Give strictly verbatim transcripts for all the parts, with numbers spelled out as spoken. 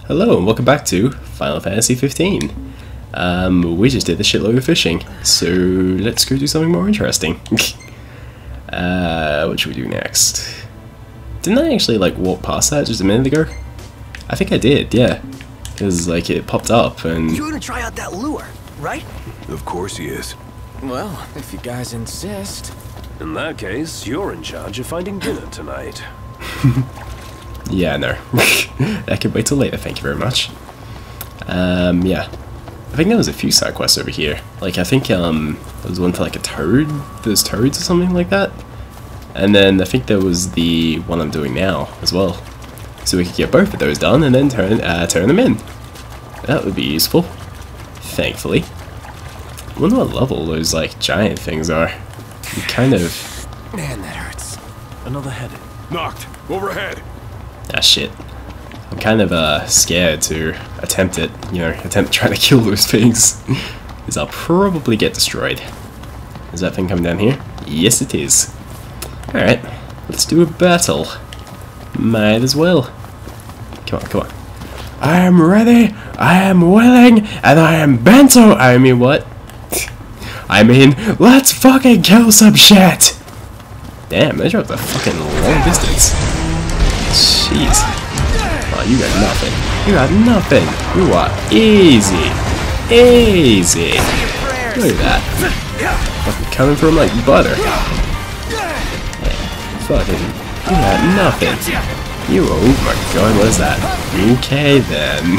Hello and welcome back to Final Fantasy fifteen. Um, we just did a shitload of fishing, so let's go do something more interesting. uh, what should we do next? Didn't I actually like walk past that just a minute ago? I think I did, yeah. Because like it popped up and... You're gonna try out that lure, right? Of course he is. Well, if you guys insist. In that case, you're in charge of finding dinner tonight. Yeah, no. I can wait till later, thank you very much. Um, yeah. I think there was a few side quests over here. Like, I think, um, there was one for, like, a toad? There's toads or something like that? And then I think there was the one I'm doing now, as well. So we could get both of those done and then turn, uh, turn them in. That would be useful. Thankfully. I wonder what level those, like, giant things are. You kind of... Man, that hurts. Another head. Knocked. Overhead. Ah, shit. I'm kind of uh, scared to attempt it, you know, attempt trying to kill those things. Because I'll probably get destroyed. Is that thing coming down here? Yes, it is. Alright, let's do a battle. Might as well. Come on, come on. I am ready, I am willing, and I am bento. I mean, what? I mean, let's fucking kill some shit! Damn, they dropped a fucking long distance. Jeez. Oh, you got nothing. You got nothing. You are easy. Easy. Look at that. Fucking coming from like butter. Yeah, fucking. You got nothing. You, oh my god, what is that? Okay then.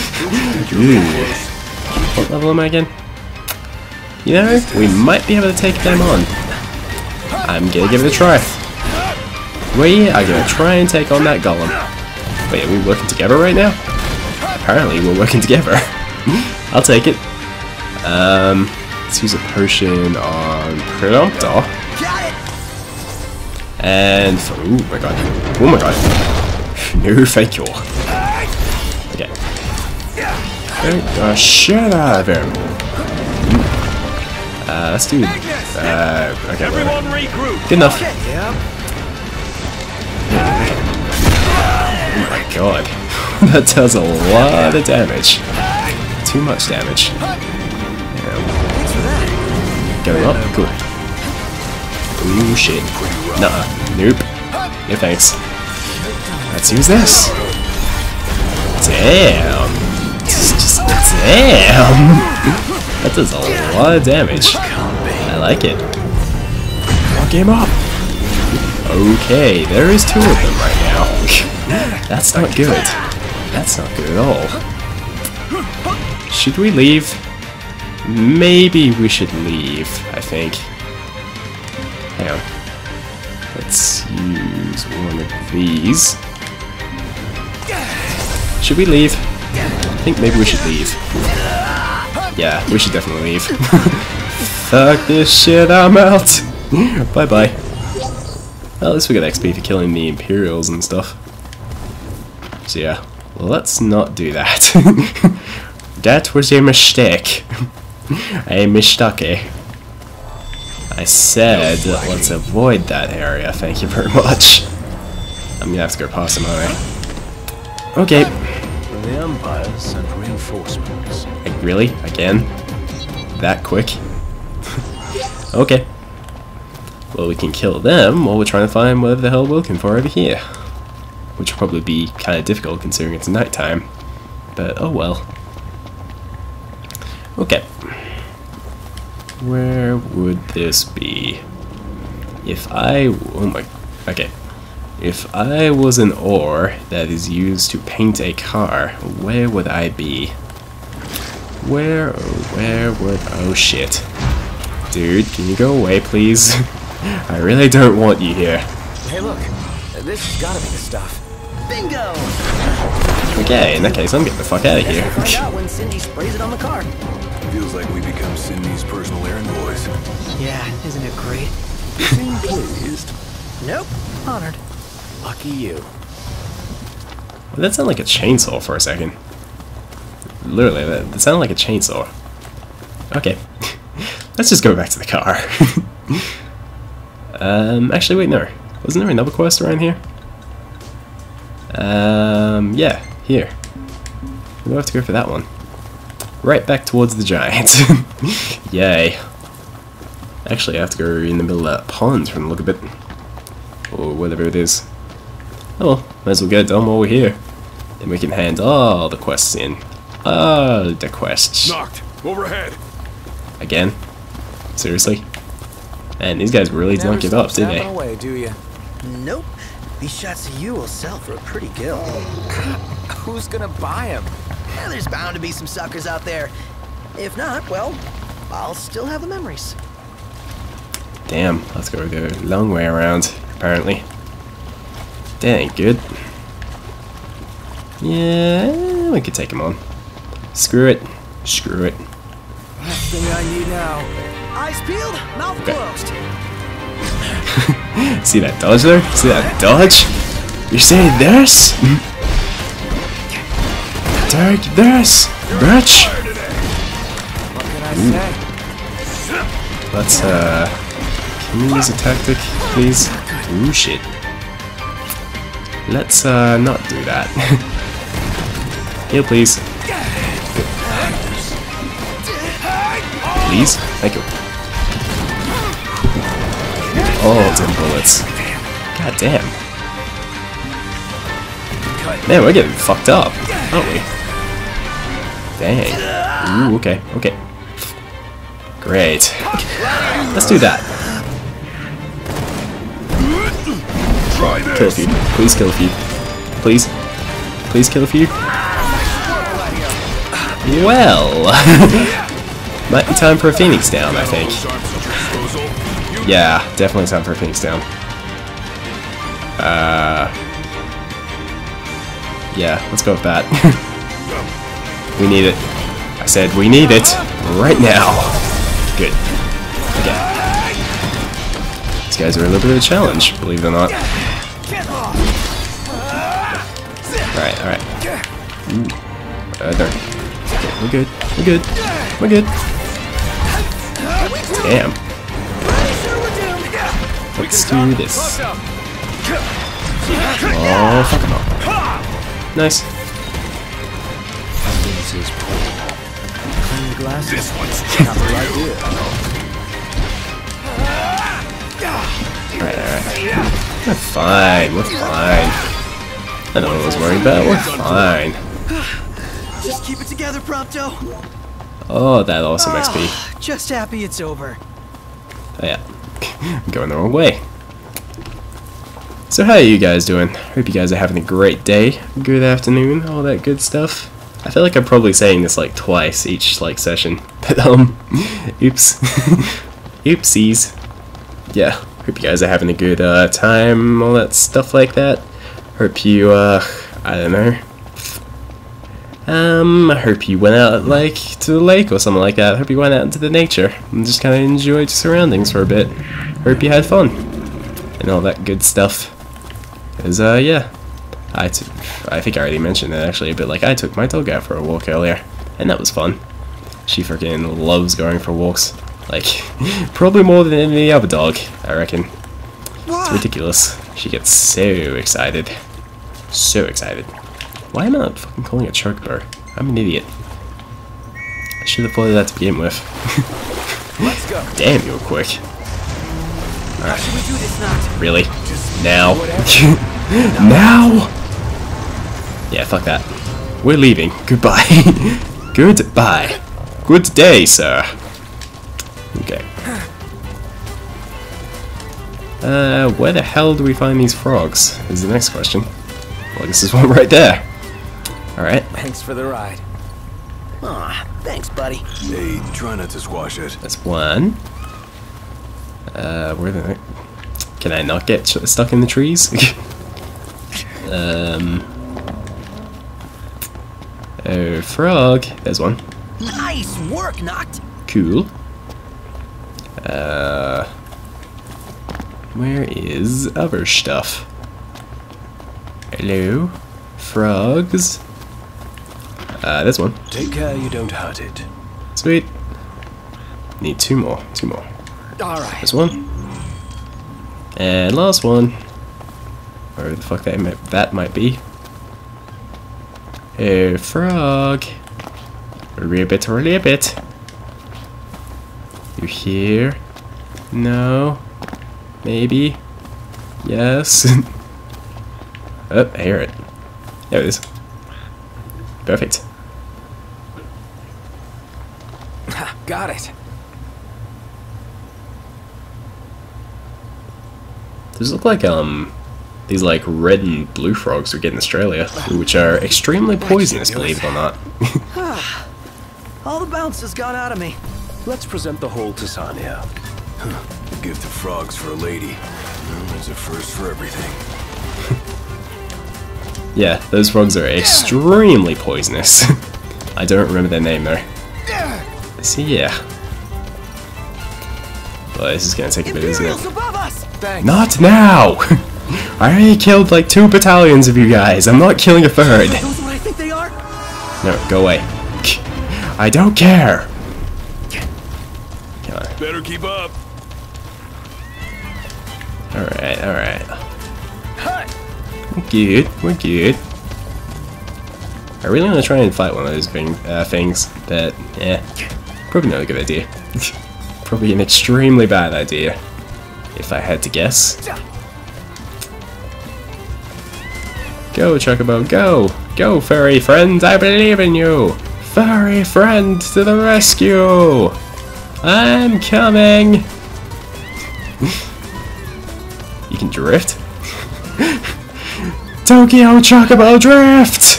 Ooh. What level am I again? You know, we might be able to take them on. I'm gonna give it a try. We are gonna try and take on that golem. Wait, are we working together right now? Apparently we're working together. I'll take it. Um, let's use a potion on Promptor. And for, oh my god. Oh my god. No, thank you. Okay. Get the shit out of him. Uh, let's do. Uh, okay, whatever. Good enough. Oh my god. That does a lot of damage. Too much damage. Yeah. Going up? Cool. Ooh, shit. Nuh-uh. Nope. No thanks. Let's use this. Damn. Just, damn. That does a lot of damage. I like it. Fuck him up. Okay, there is two of them right now. That's not good. That's not good at all. Should we leave? Maybe we should leave, I think. Hang on. Let's use one of these. Should we leave? I think maybe we should leave. Yeah, we should definitely leave. Fuck this shit, I'm out. Bye-bye. Well, at least we got X P for killing the Imperials and stuff. So yeah, let's not do that. That was a mistake. A mistake. I said, let's avoid that area, thank you very much. I'm gonna have to go past him, aren't I? Okay. The Empire sent reinforcements. Like, really? Again? That quick? Okay. Well, we can kill them while we're trying to find whatever the hell we're looking for over here. Which will probably be kind of difficult considering it's nighttime. But, oh well. Okay. Where would this be? If I... oh my... okay. If I was an ore that is used to paint a car, where would I be? Where, oh, where would... oh shit. Dude, can you go away, please? I really don't want you here. Hey, look. This has gotta be the stuff. Bingo! Okay, in that case, I'm getting the fuck out of here. Find out when Cindy sprays it on the car. Feels like we become Cindy's personal errand boys. Yeah, isn't it great? You seem pleased. Nope. Honored. Lucky you. Well, that sounded like a chainsaw for a second. Literally, that, that sounded like a chainsaw. Okay. Let's just go back to the car. um, actually, wait, no. Wasn't there another quest around here? Um, yeah, here. We do have to go for that one. Right back towards the giant. Yay. Actually, I have to go in the middle of that pond from the look of it. Or whatever it is. Oh well, might as well get it done while we're here. Then we can hand all the quests in. All the quests. Knocked. Overhead. Again? Seriously? Man, these guys really Never don't give stop up, do they? snapping away, do you? Nope. These shots of you will sell for a pretty gill. Who's gonna buy him? Yeah, there's bound to be some suckers out there. If not, well, I'll still have the memories. Damn, let's go the long way around, apparently. That ain't good. Yeah, we could take him on. Screw it. Screw it. Last thing I need now. Eyes peeled, mouth Okay. closed. See that dodge there? See that dodge? You say this? Take this, bitch! What can I say? Let's, uh... can we use a tactic, please? Ooh, shit. Let's, uh, not do that. Heal, please. Please? Thank you. Oh, ten bullets. God damn. Man, we're getting fucked up, aren't we? Dang. Ooh, okay, okay. Great. Let's do that. Kill a few. Please kill a few. Please. Please kill a few. Well. Might be time for a Phoenix down, I think. Yeah, definitely time for a Phoenix down. Uh, yeah, let's go with that. We need it. I said we need it right now. Good. Okay. These guys are a little bit of a challenge, believe it or not. Alright, alright. Ooh. Uh, darn. Okay, we're good. We're good. We're good. Damn. Let's do this. Oh, fuck him up. Nice. Clean glasses. This one's Not the idea. Alright, alright. We're fine, we're fine. I don't know what I was worried about, we're fine. Just keep it together, Prompto. Oh, that awesome X P. Ah, just happy it's over. Oh yeah. I'm going the wrong way. So how are you guys doing? Hope you guys are having a great day, good afternoon, all that good stuff. I feel like I'm probably saying this like twice each like session. But um oops. Oopsies. Yeah, hope you guys are having a good uh, time, all that stuff like that. Hope you uh I don't know. Um, I hope you went out, like, to the lake or something like that. I hope you went out into the nature and just kind of enjoyed your surroundings for a bit. Hope you had fun and all that good stuff. Cause, uh, yeah, I, t I think I already mentioned it actually, but like, I took my dog out for a walk earlier, and that was fun. She freaking loves going for walks. Like, probably more than any other dog, I reckon. It's ridiculous. She gets so excited. So excited. Why am I not fucking calling it chocobo? I'm an idiot. I should have thought of that to begin with. Let's go. Damn, you were quick. Alright. Should we do this now? Really? Now? Now? Yeah, fuck that. We're leaving. Goodbye. Goodbye. Good day, sir. Okay. Uh, where the hell do we find these frogs? Is the next question. Well, I guess there's one right there. Alright. Thanks for the ride. Aw, thanks, buddy. Hey, try not to squash it. That's one. Uh, where the heck? Can I not get stuck in the trees? um. Oh, frog. There's one. Nice work, Knocked. Cool. Uh. Where is other stuff? Hello? Frogs? Uh, there's one. Take care you don't hurt it. Sweet. Need two more. Two more. Alright. There's one. And last one. Where the fuck that might, that might be. Hey, frog. Ribbit, ribbit. You here? No? Maybe? Yes? Oh, I hear it. There it is. Perfect. Got it. These look like, um, these like red and blue frogs we get in Australia, which are extremely poisonous, believe it or not. All the bounce has gone out of me. Let's present the whole to Sanya. Huh. A gift of frogs for a lady. Well, there's a first for everything. Yeah, those frogs are extremely poisonous. I don't remember their name though. So yeah. Well, this is gonna take a bit, isn't it? Above us. Thanks. Not now! I already killed like two battalions of you guys. I'm not killing a third. Are those what I think they are? No, go away. I don't care. Come on. Better keep up. Alright, alright. We're good, we're good. I really want to try and fight one of those thing, uh, things, but yeah, probably not a good idea. Probably an extremely bad idea, if I had to guess. Go, Chocobo, go! Go, furry friend, I believe in you! Furry friend to the rescue! I'm coming! You can drift? Tokyo Chocobo Drift!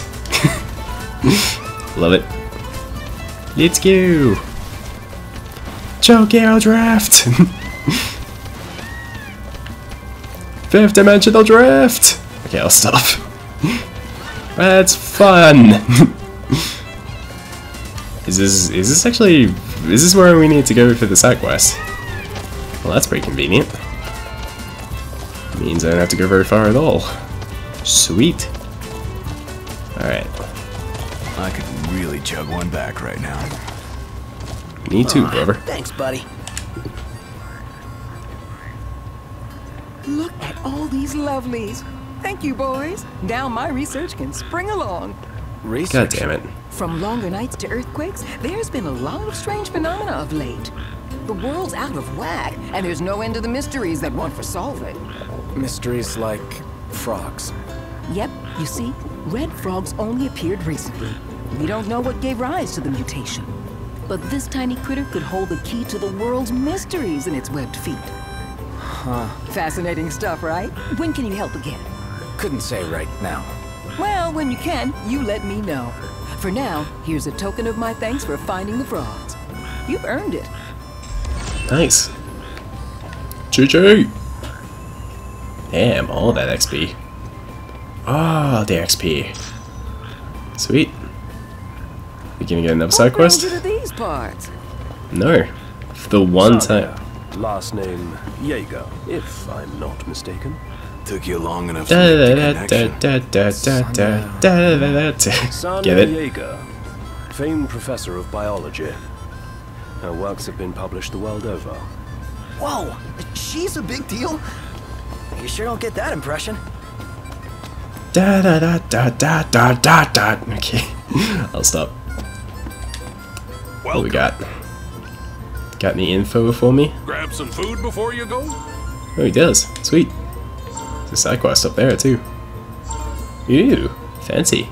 Love it. Let's go! Tokyo Drift! Fifth dimensional drift! Okay, I'll stop. That's fun! Is this is this actually is this where we need to go for the side quest? Well, that's pretty convenient. Means I don't have to go very far at all. Sweet. Alright. I could really chug one back right now. Me too, brother. Thanks, buddy. Look at all these lovelies. Thank you, boys. Now my research can spring along. God damn it. From longer nights to earthquakes, there's been a lot of strange phenomena of late. The world's out of whack, and there's no end to the mysteries that want for solving. Mysteries like frogs. Yep, you see, red frogs only appeared recently. We don't know what gave rise to the mutation. But this tiny critter could hold the key to the world's mysteries in its webbed feet. Huh. Fascinating stuff, right? When can you help again? Couldn't say right now. Well, when you can, you let me know. For now, here's a token of my thanks for finding the frogs. You've earned it. Nice. G G! Damn, all that X P. Ah, oh, the X P. Sweet. We gonna get another side quest? What brings you to these parts? No. For the one time. Sanya. Last name Jaeger, if I'm not mistaken. Took you long enough to Da make da the da connection. da da da da da da da da. Sanya Get it? Jaeger, famed professor of biology. Her works have been published the world over. Whoa, she's a big deal. You sure don't get that impression. Da da da da da da da da. Okay, I'll stop. What do we got? Got any info for me? Grab some food before you go. Oh, he does. Sweet. There's a side quest up there too. Ew, fancy.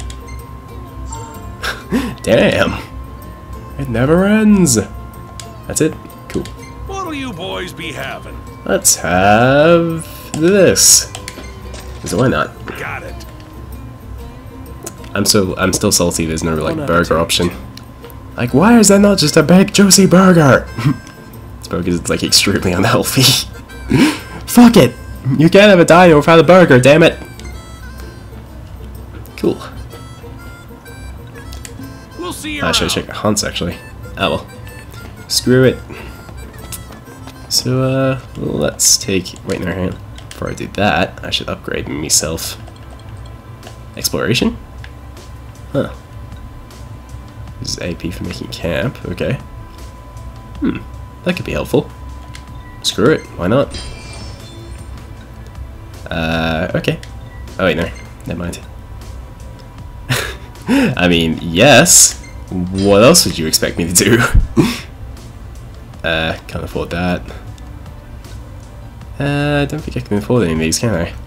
Damn. It never ends. That's it? Cool. What'll you boys be having? Let's have this. So why not? Got it. I'm so I'm still salty there's no like Bon burger appetit. option. Like, why is that not just a big juicy burger? This burger is like extremely unhealthy. Fuck it! You can't have a dino without a burger, damn it! Cool. We'll see you I should check Hunts actually. Ah well. Screw it. So uh let's take wait no hang on. Before I do that, I should upgrade myself. Exploration? Huh. This is A P for making camp, okay. Hmm. That could be helpful. Screw it, why not? Uh okay. Oh wait no, never mind. I mean, yes. What else would you expect me to do? uh, can't afford that. Uh, I don't think I can afford any of these, can I?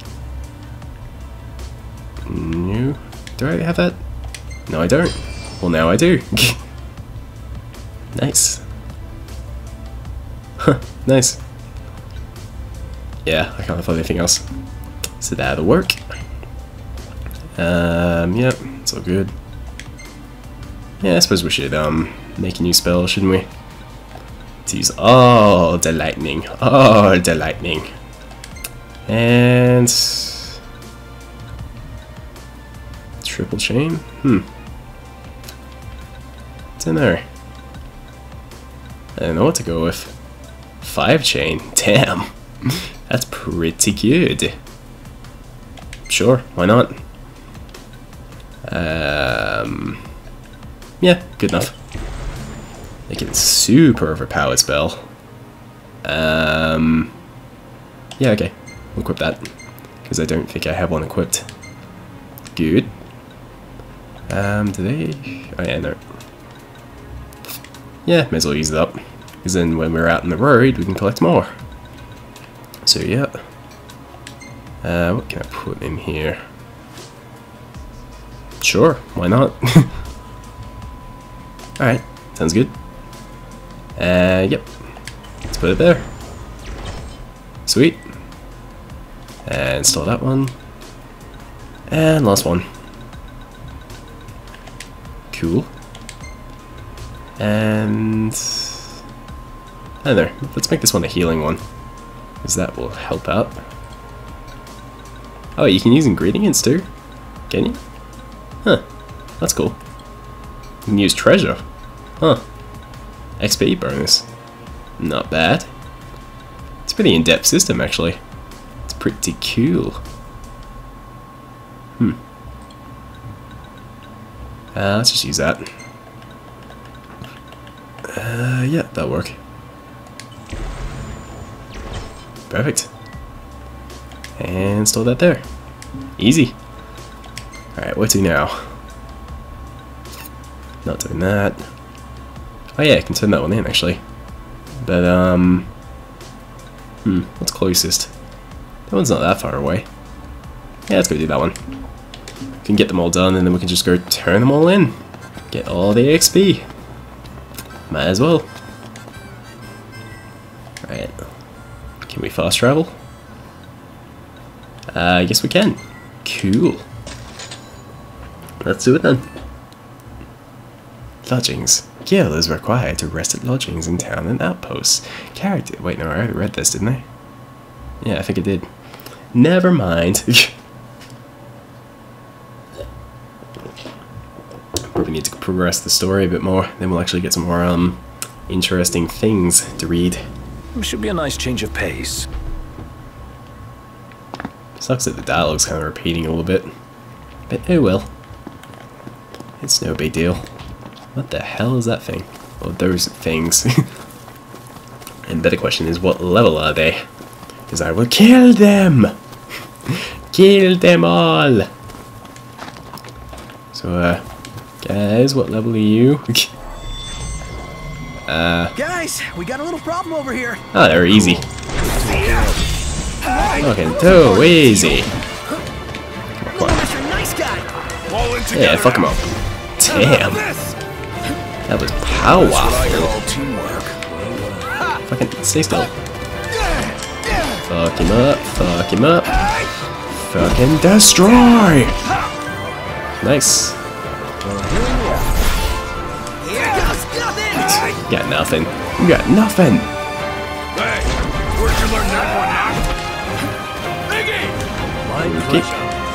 No. Do I have that? No, I don't. Well, now I do. Nice. Huh, nice. Yeah, I can't afford anything else. So that'll work. Um, yep, it's all good. Yeah, I suppose we should um make a new spell, shouldn't we? To use all the lightning, all the lightning, and triple chain. Hmm. Don't know. I don't know what to go with. Five chain. Damn, that's pretty good. Sure, why not? Um. Yeah, good enough. Make it super overpowered spell. Um, yeah, okay. We'll equip that. Because I don't think I have one equipped. Good. Um, do they? Oh yeah, no. Yeah, may as well use it up. Because then when we're out on the road, we can collect more. So yeah. Uh, what can I put in here? Sure, why not? Alright, sounds good. Uh, yep. Let's put it there. Sweet. And install that one. And last one. Cool. And I don't know, let's make this one a healing one. Because that will help out. Oh, you can use ingredients too? Can you? Huh. That's cool. You can use treasure. Huh. X P bonus. Not bad. It's a pretty in-depth system, actually. It's pretty cool. Hmm. Uh, let's just use that. Uh, yeah, that'll work. Perfect. And install that there. Easy. Alright, what to now? Not doing that. Oh yeah, I can turn that one in actually. But um Hmm, what's closest? That one's not that far away. Yeah, let's go do that one. We can get them all done and then we can just go turn them all in. Get all the X P. Might as well. Right. Can we fast travel? Uh, I guess we can. Cool. Let's do it then. Lodgings. Gil is required to rest at lodgings in town and outposts. Character. Wait, no, I already read this, didn't I? Yeah, I think I did. Never mind. Probably need to progress the story a bit more. Then we'll actually get some more um interesting things to read. Should be a nice change of pace. Sucks that the dialogue's kind of repeating a little bit. But oh well. It's no big deal. What the hell is that thing? Or those things. And better question is, what level are they? Because I will kill them! Kill them all! So, uh, guys, what level are you? uh, Guys, we got a little problem over here. oh, they're easy. Fucking too easy. Come on, Mister Nice Guy. yeah, fuck him up. Damn. That was powerful. Fucking stay still. Fuck him up, fuck him up. Fucking destroy! Nice. You got nothing. You got nothing. Hey, where'd you learn that one, huh? Biggie! Okay.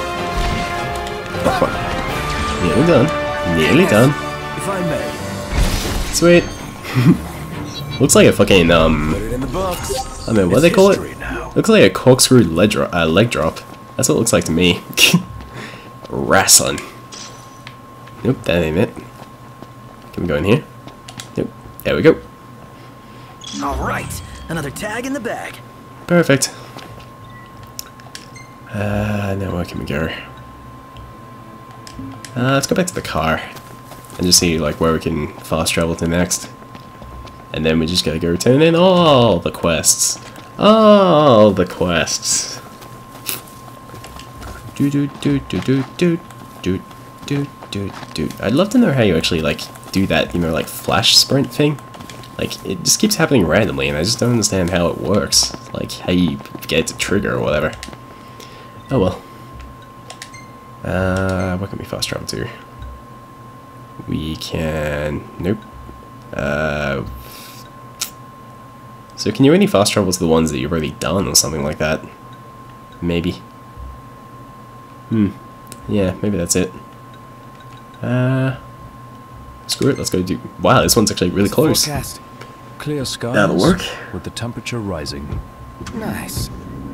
Oh, fuck. Nearly done. Nearly done. If I may. Sweet. Looks like a fucking, um... Put it in the books. I mean, what do they call it? Now. Looks like a corkscrew leg drop. Uh, leg drop. That's what it looks like to me. Wrestling. Nope, that ain't it. Can we go in here? Nope. There we go. All right, another tag in the bag. Perfect. Uh, now where can we go? Uh, let's go back to the car and just see like where we can fast travel to next. And then we just gotta go turn in all the quests. All the quests. Do do do do do do do do do do. I'd love to know how you actually like do that, you know, like flash sprint thing. Like it just keeps happening randomly, and I just don't understand how it works. Like how you get it to trigger or whatever. Oh well. Uh, what can we fast travel to? We can. Nope. Uh. So can you only fast travel to the ones that you've already done or something like that? Maybe. Hmm. Yeah, maybe that's it. Uh. Screw it, let's go do... Wow, this one's actually really close. Forecast. Clear skies. That'll work. With the temperature rising. Nice.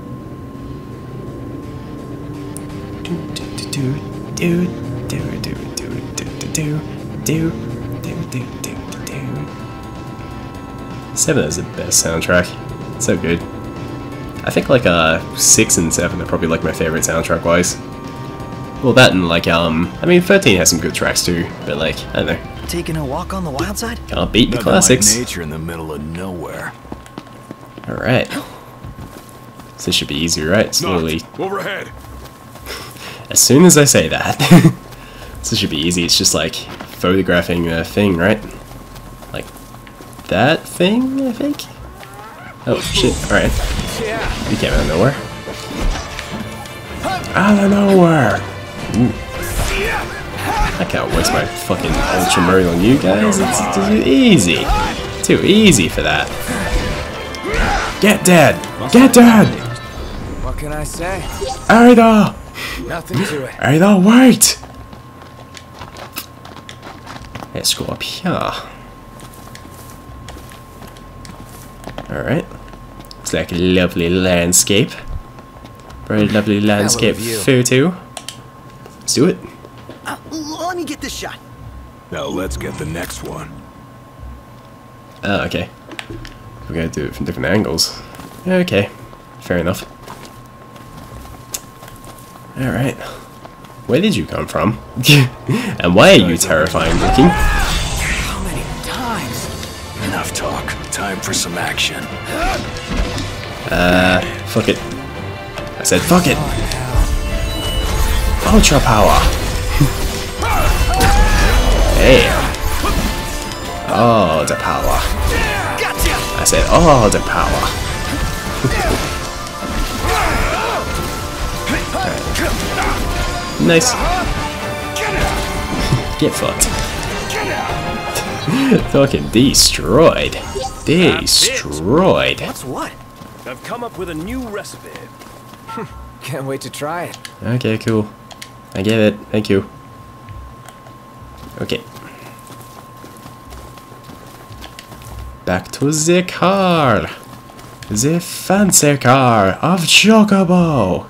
Do do do do do do do do do do do do do do. Seven is the best soundtrack. It's so good. I think like uh six and seven are probably like my favorite soundtrack wise. Well, that and like um, I mean thirteen has some good tracks too, but like I don't know. Taking a walk on the wild side? Can't beat the Nothing classics. like nature in the middle of nowhere. All right. So this should be easy, right? Slowly. Overhead. As soon as I say that, so this should be easy. It's just like photographing a thing, right? Like that thing, I think. Oh shit! All right. You came out of nowhere. Out of nowhere. Ooh. I can't waste my fucking ultra mode on you guys. It's, it's too easy. Too easy for that. Get dead. Get dead. What can I say? Ada. Nothing to it. Ada, wait. Let's go up here. Alright. It's like a lovely landscape. Very lovely landscape view. photo. Let's do it. Uh, let me get this shot. Now let's get the next one. Oh, okay. We're gonna do it from different angles. Okay. Fair enough. Alright. Where did you come from? And why are you terrifying looking? How many times? Enough talk. Time for some action. Uh, fuck it. I said fuck it. Ultra power. Damn. Oh, the power. I said, oh, the power. Nice. Get fucked. Fucking destroyed. Destroyed. What's what? I've come up with a new recipe. Can't wait to try it. Okay, cool. I get it. Thank you. Okay. Back to the car. The fancy car of Chocobo.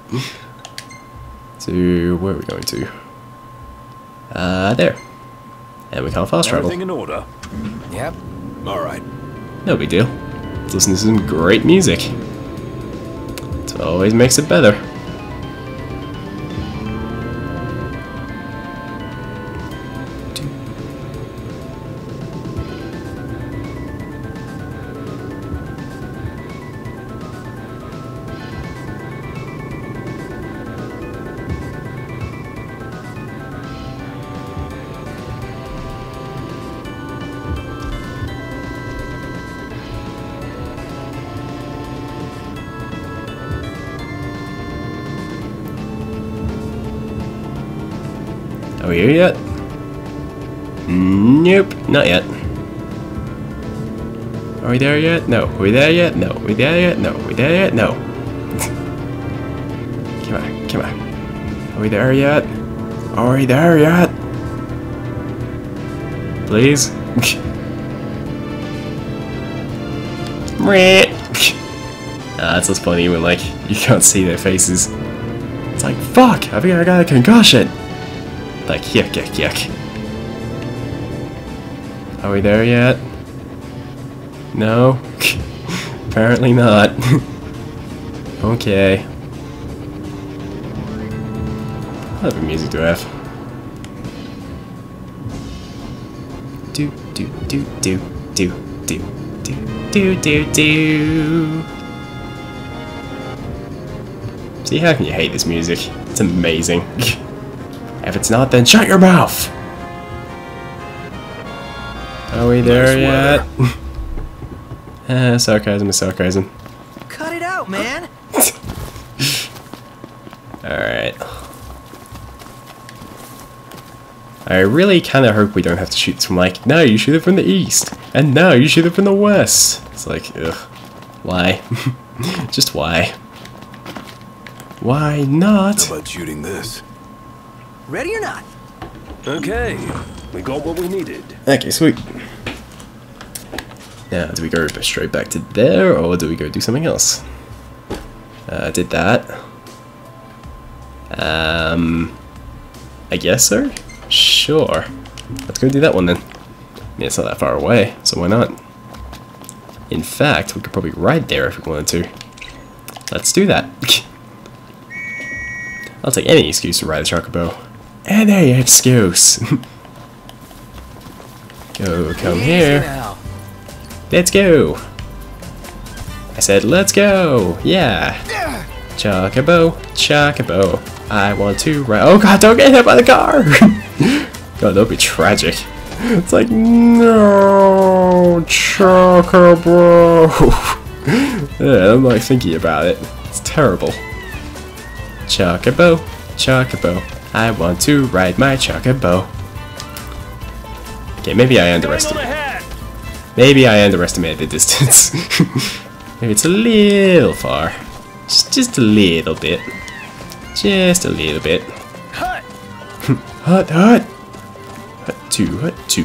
So, where are we going to? Uh, there. And we can't fast travel. Everything in order. Yep. All right. No big deal. Let's listen to some great music. It always makes it better. Are we here yet? Nope, not yet. Are we there yet? No. Are we there yet? No. Are we there yet? No. Are we there yet? No. Come on, come on. Are we there yet? Are we there yet? Please? Ah, that's what's funny when like you can't see their faces. It's like, fuck, I think I got a concussion. Like, yuck, yuck, yuck. Are we there yet? No? Apparently not. Okay. What other music do I have? do do do do do do do do do do. See, how can you hate this music? It's amazing. If it's not, then shut your mouth! Are we there yet? uh, sarcasm is sarcasm. Cut it out, man. Alright. I really kind of hope we don't have to shoot from like, no, you shoot it from the east, and no, you shoot it from the west. It's like, ugh. Why? Just why? Why not? How about shooting this? Ready or not? Okay, we got what we needed. Okay, sweet. Now, do we go straight back to there, or do we go do something else? Uh, did that. Um, I guess so? Sure. Let's go do that one then. Yeah, it's not that far away, so why not? In fact, we could probably ride there if we wanted to. Let's do that. I'll take any excuse to ride a chocobo. Any excuse. Go, come here. Let's go. I said, let's go. Yeah. Chocobo, chocobo. I want to ride. Oh god, don't get hit by the car. God, that would be tragic. It's like, no, chocobo. Yeah, I'm like thinking about it. It's terrible. Chocobo, chocobo. I want to ride my chocobo. Okay, maybe I underestimated. Maybe I underestimated the distance. Maybe it's a little far. Just, just a little bit. Just a little bit. Hut, hut, hut. Hut two, hut two.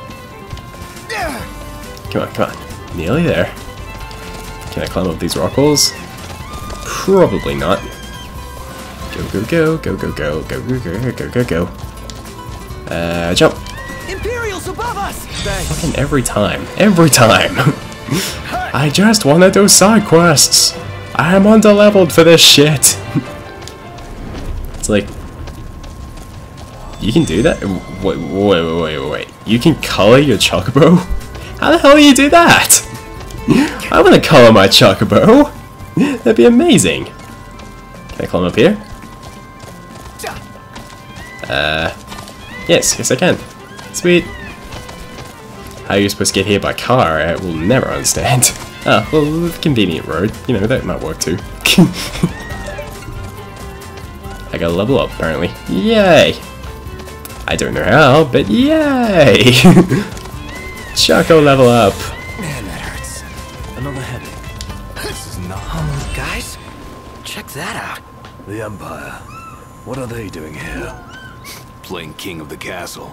Come on, come on. Nearly there. Can I climb up these rock walls? Probably not. Go, go, go, go, go, go, go, go, go, go, go, go. Uh, jump. Imperials above us. Fucking every time. Every time. I just want to do side quests. I am underleveled for this shit. It's like, you can do that? Wait, wait, wait, wait, wait. You can color your chocobo? How the hell do you do that? I want to color my chocobo. That'd be amazing. Can I climb up here? Uh, yes, yes I can. Sweet. How are you supposed to get here by car? I will never understand. Ah, well, convenient road. You know, that might work too. I gotta level up, apparently. Yay! I don't know how, but yay! Choco level up. Man, that hurts. Another headache. This is not... Um, guys, check that out. The Empire. What are they doing here? Playing king of the castle.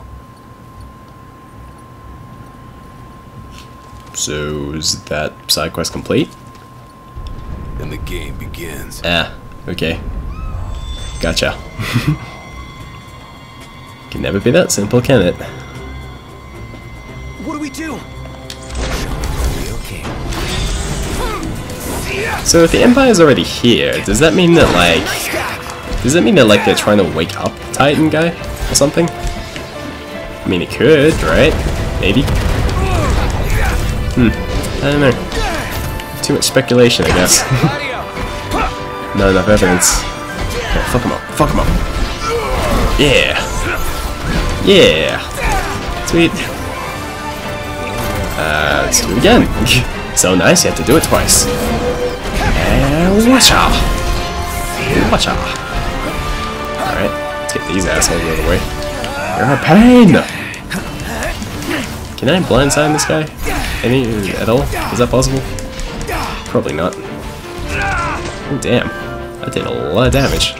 So, is that side quest complete? And the game begins. Ah, okay. Gotcha. Can never be that simple, can it? What do we do? Okay. So if the Empire's already here, does that mean that like... Does that mean that like they're trying to wake up Titan guy? Or something? I mean it could, right? Maybe? Hmm. I don't know. Too much speculation, I guess. Not enough evidence. Okay, fuck him up. Fuck him up. Yeah. Yeah. Sweet. Uh, let's do it again. So nice, you have to do it twice. And watcha! Watcha! Alright, let's get these assholes out of the way. You're a pain! Can I blindside this guy? Any at all? Is that possible? Probably not. Oh damn. That did a lot of damage.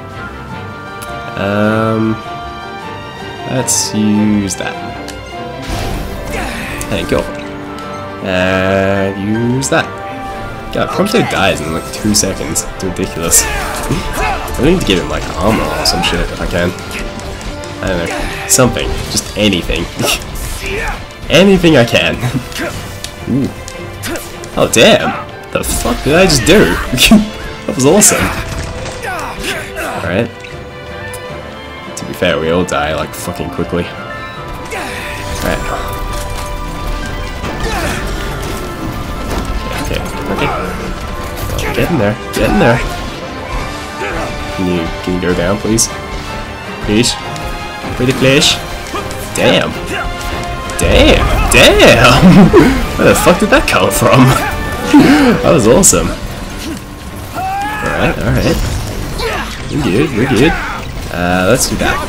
Um let's use that. And go. And use that. God, Prompto dies in like two seconds. It's ridiculous. I need to give him like armor or some shit if I can. I don't know. Something. Just anything. Anything I can. Ooh. Oh damn! The fuck did I just do? That was awesome. Alright. To be fair, we all die like fucking quickly. Alright. Get in there. Get in there. Can you can you go down, please? Please? Pretty please? Damn. Damn. Damn. Where the fuck did that come from? That was awesome. Alright, alright. We're good, we're good. Uh, let's do that.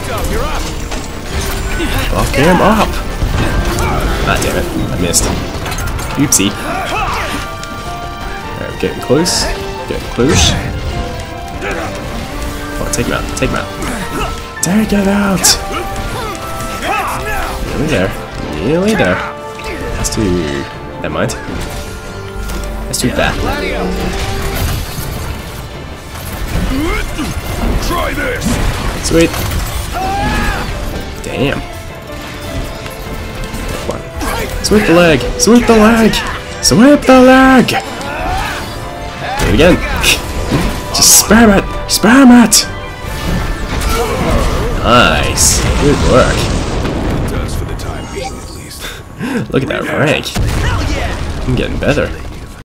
Fuck him up! Ah, damn it. I missed. Oopsie. Alright, we're getting close. Getting close. Oh, take him out. Take him out. Take it out! Nearly there. Nearly there. Let's do... Never mind. Let's do that. Try this. Sweet. Damn. Come on. Sweep the leg. Sweep the leg. Sweep the leg. Do it again. Just spam it. Spam it. Nice. Good work. It does for the time being, at least. Look at that rank. I'm getting better.